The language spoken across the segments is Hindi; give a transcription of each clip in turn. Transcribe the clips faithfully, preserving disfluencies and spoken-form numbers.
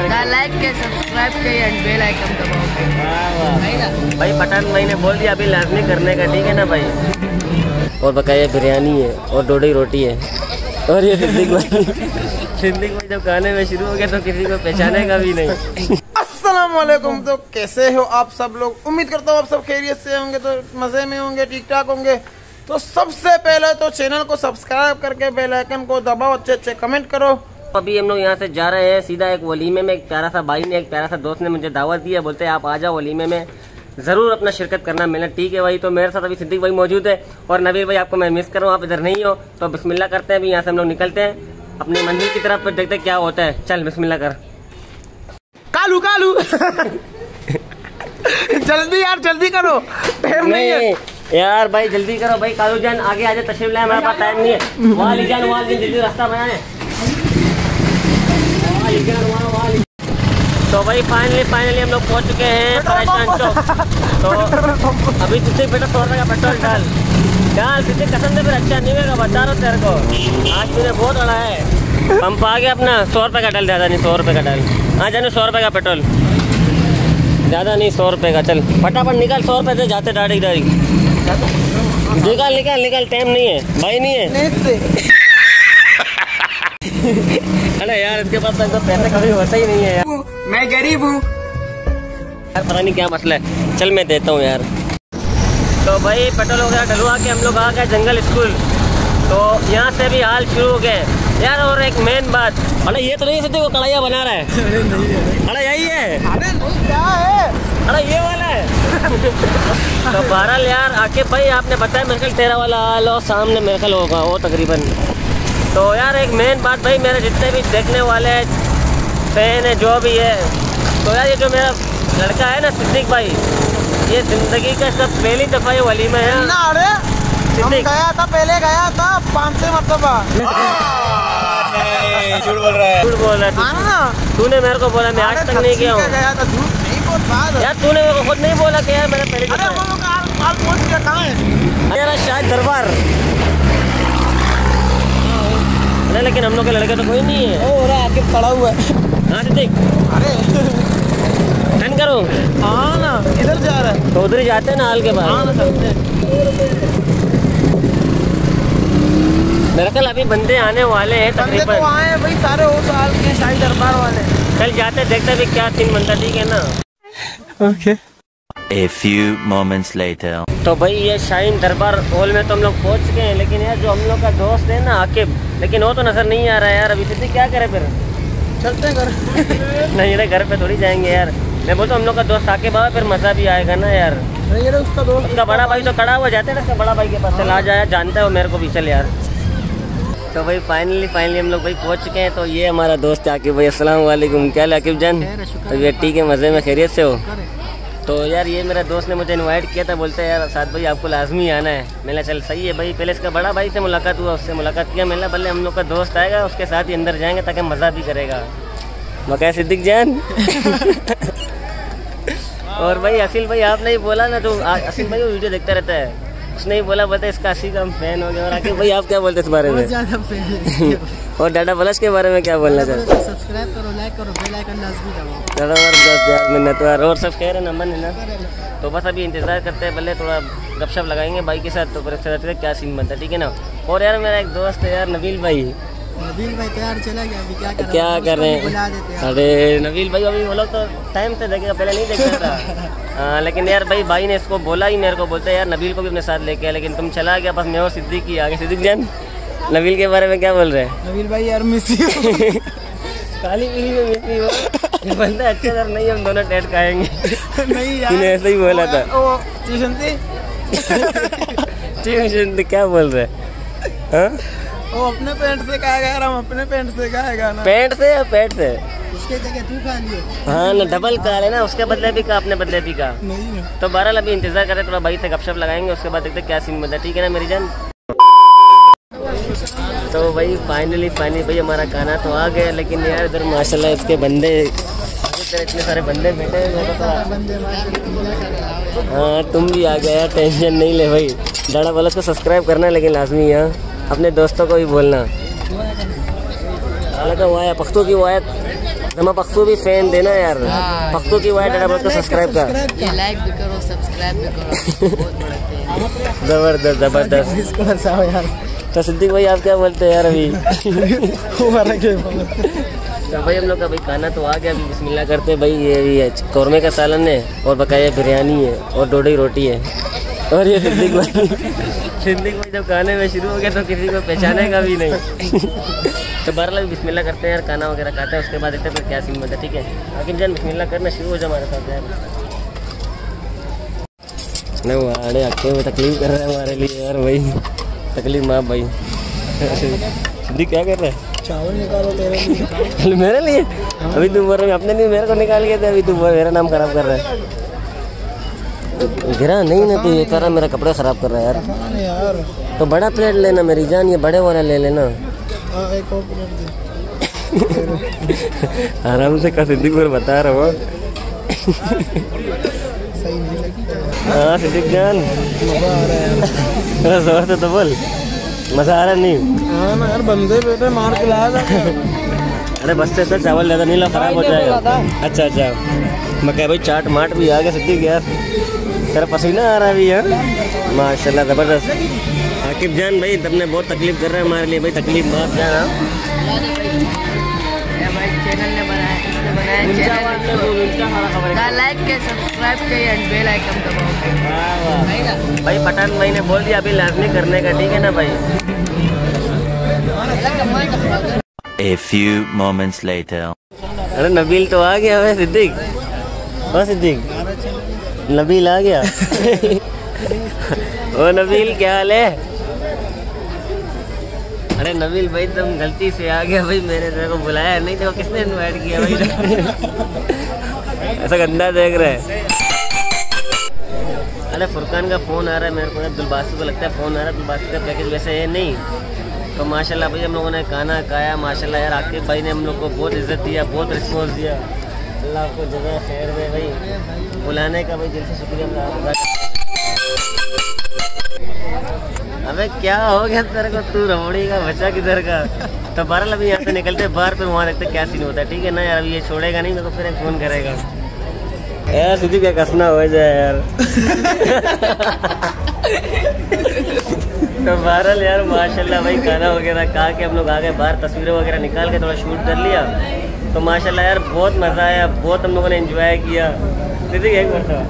लाइक के सब्सक्राइब के एंड बेल आइकन दबाओ भाई। पठान भाई ने बोल दिया अभी लाजमी करने का, ठीक है ना भाई। और बकाया बिरयानी है और डोडी रोटी है। और ये सिद्दीक भाई सिद्दीक भाई जब गाने में शुरू हो गया तो किसी को पहचानेगा भी नहीं। अस्सलाम वालेकुम। तो कैसे हो आप सब लोग? उम्मीद करता हूँ आप सब खैरियत से होंगे, तो मज़े में होंगे, ठीक ठाक होंगे। तो सबसे पहले तो चैनल को सब्सक्राइब करके बेल आइकन को दबाओ, अच्छे अच्छे कमेंट करो। अभी हम लोग यहाँ से जा रहे हैं सीधा एक वलीमे में। एक प्यारा सा भाई ने, एक प्यारा सा दोस्त ने मुझे दावत दी है, बोलते हैं आप आ जाओ वलीमे में, जरूर अपना शिरकत करना। मैंने ठीक है भाई। तो मेरे साथ अभी सिद्दीक भाई मौजूद है और नबील भाई आपको मैं मिस कर रहा हूँ, आप इधर नहीं हो। तो बिस्मिल्लाह करते हैं, अभी यहाँ से हम लोग निकलते हैं अपनी मंजिल की तरफ, देखते क्या होता है। चल बिस्मिल्लाह कर। कालू कालू जल्दी यार, जल्दी करो, टाइम नहीं है यार भाई, जल्दी करो भाई। कालू जान आगे आजा, तशरीफ लाए, हमारे पास टाइम नहीं है। वाली जान वाली जल्दी रास्ता बनाए। तो भाई फाइनली फाइनली हम लोग पहुंच चुके हैं परेशान चौक। तो अभी तुझे बेटा सौ रुपये का पेट्रोल डाल डाल तुझे कसम से फिर अच्छा नहीं होगा, बता रहा तेरे को। आज मैंने बहुत अड़ा है। पंप आ गया अपना, सौ रुपये का डाल, ज़्यादा नहीं, सौ रुपये का डाल। हाँ जाने सौ रुपये का पेट्रोल, ज़्यादा नहीं, सौ रुपये का। चल फटाफट निकाल, सौ रुपये से जाते डायरेक्ट डायरेक्ट निकाल निकाल निकाल, टाइम नहीं है भाई, नहीं है। अरे यार इसके पास तो पैसे कभी होता ही नहीं है यार, मैं गरीब हूँ यार, पता नहीं क्या मसला है। चल मैं देता हूँ यार। तो भाई पेट्रोल वगैरह डलवा के हम लोग आ गए जंगल स्कूल। तो यहाँ से भी हाल शुरू हो गए यार। और एक मेन बात, अरे ये तो नहीं सोचे वो कढ़ाइया बना रहा है। अरे यही है, अरे क्या है, अरे ये वाला है। तो बहरहाल यार आके भाई आपने बताया मेरे ख्याल तेरह वाला हाल और सामने मेरे ख्याल होगा वो तकरीबन। तो यार एक मेन बात भाई, मेरे जितने भी देखने वाले हैं, फैन है, जो भी है, तो यार ये जो मेरा लड़का है ना सिद्दीक भाई, ये जिंदगी का सब पहली दफा ये वलीमा है ना। अरे हम गया था, पहले गया था पाँच छह मरतबा। झूठ बोल रहा है, झूठ बोल रहा है ना। तूने मेरे को बोला, मैं आज तक नहीं गया हूँ यार। तूने मेरे को खुद नहीं बोला कि यार मेरा पहले यार शायद दरबार। अरे लेकिन हम लोग के लड़के तो कोई नहीं है। ओ रहा आके पड़ा हुआ है। हाँ सिद्दीक, अरे टर्न करो। हाँ ना, इधर जा रहा है तो उधर ही जाते हैं ना हाल के बाद। हाँ ना, चलते हैं। मेरे ख्याल अभी बंदे आने वाले हैं तकरीबन। तो आए भाई सारे वो साल के शाही दरबार वाले। कल जाते देखते भी क्या सीन बनता, ठीक है ना। Okay. A few moments later. तो भाई ये शाहीन दरबार हॉल में तो हम लोग पहुंच चुके हैं, लेकिन यार जो हम लोग का दोस्त है ना आकिब, लेकिन वो तो नजर नहीं आ रहा है यार। अभी सिद्दीक क्या करे फिर? चलते हैं घर। नहीं रे, घर पे थोड़ी जाएंगे यार। मैं बोलता हूँ हम लोग का दोस्त आकिब आवा, फिर मजा भी आएगा ना यार। नहीं रे, उसका दोस्त, उसका बड़ा भाई तो खड़ा हुआ, जाते हैं ना उसका बड़ा भाई के पास। चल आ जाए, जानता है वो मेरे को भी। चल यार। तो भाई फाइनली फाइनली हम लोग भाई पहुंच चुके हैं। तो ये हमारा दोस्त आकिब भाई। अस्सलाम वालेकुम, क्या हाल आकिब जान? तो ये ठीक है, मज़े में, खैरियत से हो? तो यार ये मेरा दोस्त ने मुझे इनवाइट किया था, बोलते हैं यार साथ भाई आपको लाजमी आना है। मैंने चल सही है भाई। पहले इसका बड़ा भाई से मुलाकात हुआ, उससे मुलाकात किया। मैंने भले हम लोग का दोस्त आएगा, उसके साथ ही अंदर जाएंगे ताकि मज़ा भी करेगा। मकाए सिद्दीक जान। और भाई असील भाई आपने ही बोला ना, जो असील भाई वो वीडियो देखता रहता है, उसने ही बोला, बोलते इसका असी का फैन हो गया। और आके भाई आप क्या बोलते इस बारे में? और डाटा प्लस के बारे में क्या बोलना चाहते हैं? सब्सक्राइब करो, लाइक करो, बेल आइकन लाजमी दबाओ। चलो और बस यार मैंने तो यार, और सब कह रहे नंबर है ना। तो बस अभी इंतज़ार करते हैं, भले थोड़ा गपशप लगाएंगे भाई के साथ, तो फिर अच्छा क्या सीन बनता है, ठीक है ना। और यार मेरा एक दोस्त है यार नबील भाई। नबील भाई तैयार चला गया, अभी क्या कर क्या कर रहे हैं? अरे नबील भाई अभी वो लोग तो टाइम से देखेगा, पहले नहीं देखता था। हाँ लेकिन यार भाई भाई ने इसको बोला ही, मेरे को बोलते हैं यार नबील को भी अपने साथ लेके आया, लेकिन तुम चला गया, बस मैं और सिद्दीक ही आगे। सिद्दीक जान नबील के बारे में क्या बोल रहे हैं? नबील भाई यार मिस यू। काली पीली में मिस यू। ये बंदा अच्छा सर नहीं, हम दोनों टेस्ट खाएंगे। नहीं यार, तूने ऐसे ही बोला था। ओ ट्यूशन ट्यूशन क्या बोल रहे हैं? वो अपने पेंट से खाएगा, हम अपने पेंट से खाएगा ना। पेंट से या पेट से? उसके जगह तू खा लियो। हाँ ना, डबल का है ना, उसके बदले भी का, अपने बदले भी का। नहीं ना। तो बहरहाल अभी इंतजार करें, थोड़ा भाई से गपशप लगाएंगे, उसके बाद देखते क्या सीन बनता है, ठीक है ना मेरी जान। तो भाई फाइनली फाइनली भाई हमारा खाना तो आ गया, लेकिन यार इधर माशाल्लाह इसके बंदे, इतने सारे बंदे बैठे हैं। हाँ तुम भी आ गया यार, टेंशन नहीं ले भाई। डाड़ा प्लस को सब्सक्राइब करना है लेकिन लाजमी है, अपने दोस्तों को भी बोलना। हालांकि वो आया पख्तों की वो आयत हम पख्तू भी फैन देना यार, पख्तू की वाइट डबल को सब्सक्राइब कर, ये लाइक भी करो, सब्सक्राइब भी करो, बहुत बड़ा फैन। जबरदस्त जबरदस्त। इसको हंसाओ यार। तो सिद्दीक भाई आप क्या बोलते हैं यार अभी? तो भाई हम लोग का भाई खाना तो आ गया, अभी बिस्मिल्लाह करते भाई। ये भी है कौरमे का सालन है और बकाया बिरयानी है और डोडी रोटी है। और ये सिद्दीक भाई सिद्दीक भाई जब खाने में शुरू हो गया तो किसी को पहचानेगा भी नहीं। तो बहरहाल बिस्मिल्लाह करते हैं यार, खाना वगैरह खाते हैं, उसके बाद देखते हैं फिर क्या सीन बनता है। ठीक है आकिब जान बिस्मिल्लाह करना शुरू हो जाए हमारे साथ यार। नहीं वो आड़े आके में तकलीफ कर रहा है हमारे लिए यार भाई, तकलीफ माफ भाई। सिद्दीक क्या कर रहा है? चावल निकालो तेरे लिए। मेरे लिए? अभी तुम बोल रहे हो अपने लिए मेरे को निकाल के दे, अभी तुम मेरा नाम खराब कर रहा है। गिरा नहीं ना तू, ये कर रहा मेरा कपड़े खराब कर रहा है यार। यार तो बड़ा प्लेट लेना मेरी जान, ये बड़े वाला ले लेना। एक और प्लेट दे। आराम से का सिद्दीक पर बता रहा हूँ। सही नहीं लगी। हाँ सिद्दीक जान मजा आ रहा है यार। जोर से तो बोल, मजा आ रहा नहीं? हाँ ना यार, बंदे बेटे मार के लाया था। अरे बस से सर चावल ज़्यादा नहीं ला, खराब हो जाएगा। अच्छा अच्छा मैं कह भाई चाट माट भी आ गया सिद्दीक यार, तेरा पसीना आ रहा है अभी यार माशाल्लाह ज़बरदस्त। आकिब जान भाई तुमने बहुत तकलीफ कर रहा है हमारे लिए भाई, तकलीफ माफ जान। भाई चैनल ने बनाया, इसने बनाया चैनल, लाइक के सब्सक्राइब के एंड बेल आइकन दबाओ भाई। पठान भाई ने बोल दिया अभी लाजमी करने का, ठीक है ना भाई? A few moments later. अरे नबील तो आ गया है सिद्दीक। हाँ सिद्दीक नबील आ गया। ओ नबील क्या हाल है? अरे नबील भाई तुम गलती से आ गया भाई, मैंने तेरे को बुलाया नहीं, देखो किसने इनवाइट किया भाई? ऐसा गंदा देख रहा है। अरे फुरकान का फ़ोन आ रहा है मेरे को, दुलबासू को लगता है फ़ोन आ रहा है, दुलबासू का पैकेज वैसे है नहीं। तो माशाल्लाह भाई हम लोगों ने खाना खाया माशाल्लाह यार, आकिब भाई ने हम लोग को बहुत इज्जत दिया, बहुत रिस्पॉन्स दिया। अल्लाह आपको जगह खैर दे भाई, बुलाने का भाई दिल से शुक्रिया। अबे क्या हो गया तेरे को, तू रमोड़ी का बच्चा किधर का? तो बहरहाल अभी यहाँ से निकलते बाहर, फिर वहाँ देखते क्या सीन होता है, ठीक है ना यार? अभी ये छोड़ेगा नहीं मेरे को, फिर फ़ोन करेगा यार। सीधी क्या कसना हो जाए यार। तो बहरहाल यार माशाल्लाह भाई खाना वगैरह खा के हम लोग आ गए बाहर, तस्वीरें वगैरह निकाल के थोड़ा शूट कर लिया। तो माशाल्लाह यार बहुत मज़ा आया, बहुत हम लोगों ने एंजॉय किया। दीदी एक बार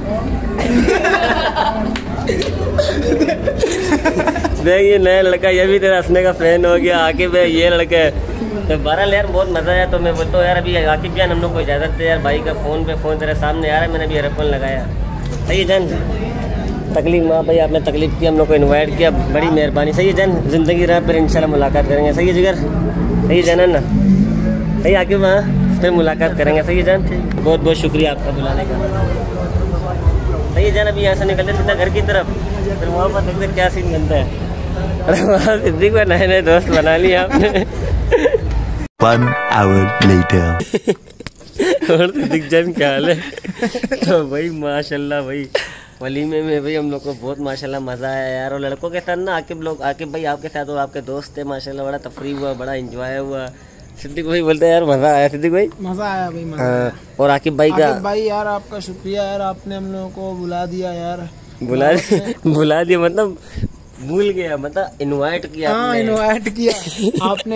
देख ये नया लड़का, ये भी तेरा हंसने का फैन हो गया। आकिब है ये लड़का है। तो बहरहाल यार बहुत मज़ा आया। तो मैं बोलता हूँ यार अभी आकिब जान हम लोग को इजाज़त दे यार, भाई का फ़ोन पे फ़ोन तेरे सामने आ रहा है, मैंने अभी एयरफोन लगाया। सही है जान, तकलीफ माँ भाई आपने तकलीफ की, हम लोग को इन्वाइट किया, बड़ी मेहरबानी। सही है जान, ज़िंदगी रहा फिर इंशाल्लाह मुलाकात करेंगे। सही है जिगर, सही है जाना ना? सही आकिब माँ, फिर मुलाकात करेंगे। सही है जान, बहुत बहुत शुक्रिया आपका बुलाने का। सही है जान, अभी यहाँ से निकलते सीधा घर की तरफ, फिर वहाँ पर देखते क्या सीन बनता है। अरे वहाँ सिद्दीक में नए नए दोस्त बना लिए आपने। One hour later. और सिद्दीक जान क्या हाल है? तो भाई माशाल्लाह भाई वलीमे में भाई हम लोग को बहुत माशाल्लाह मज़ा आया यार। और लड़कों के साथ ना आकिब लोग, आकिब भाई आपके साथ और आपके दोस्त थे माशाल्लाह, बड़ा तफरीह हुआ, बड़ा इंजॉय हुआ। सिद्दीक भाई बोलते हैं यार मज़ा आया। सिद्दीक भाई मजा आया भाई, मजा हाँ। आया। और आकिब भाई का आकिब भाई यार आपका शुक्रिया यार, आपने हम लोगों को बुला दिया यार। बुला बुला दिया मतलब भूल गया, मतलब इनवाइट किया। हाँ इनवाइट किया आपने।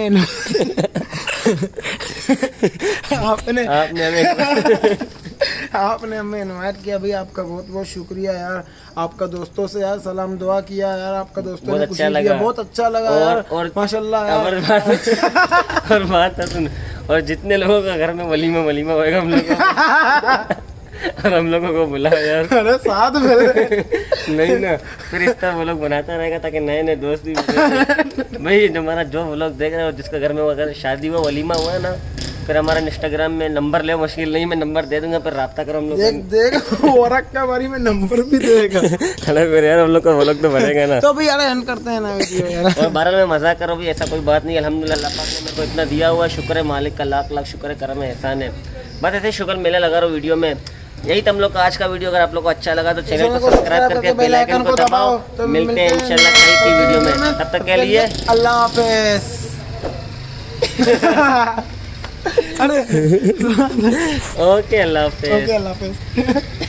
आपने आपने हमें आपने हमें इनवाइट किया भाई, आपका बहुत बहुत शुक्रिया यार। आपका दोस्तों से यार सलाम दुआ किया यार, आपका दोस्तों बहुत ने अच्छा खुशी लगा, किया, बहुत अच्छा लगा और, यार। और माशाल्लाह यार। और बात और बात है सुन, और जितने लोगों का घर में वलीमा वलीमा होएगा हम लोग और हम लोगों को बुलाओ यार। अरे साथ में नहीं ना, फिर इस तरह वो लोग बनाता रहेगा ताकि नए नए दोस्त भी भाई। हमारा जो वो लोग देख रहे हो, जिसका घर में अगर शादी हुआ वलीमा हुआ है ना, फिर हमारा इंस्टाग्राम में नंबर ले, मुश्किल नहीं मैं नंबर दे दूंगा, फिर रब्ता करो हम लोग। देख देख औरत का बारी में नंबर भी देगा। अरे फिर यार हम लोग को वो लोग तो बनेगा ना। तो भी यार एंड करते हैं ना वीडियो यार। और बहरहाल में मजाक करो भी, ऐसा कोई बात नहीं। अल्हम्दुलिल्लाह अल्लाह पाक ने मेरे को इतना दिया हुआ, शुक्र है मालिक का, लाख लाख शुक्र है, करम है, एहसान है। बस ऐसे शुक्र मेला लगा रहा हूँ वीडियो में। यही तो हम लोग का आज का वीडियो। अगर आप लोग को अच्छा लगा तो चैनल को सब्सक्राइब करके बेल आइकन को दबाओ। तो मिलते हैं इंशाल्लाह कल की वीडियो में, तब तक के लिए अल्लाह हाफिज। अरे ओके अल्लाह हाफिज़। ओके अल्लाह हाफिज़।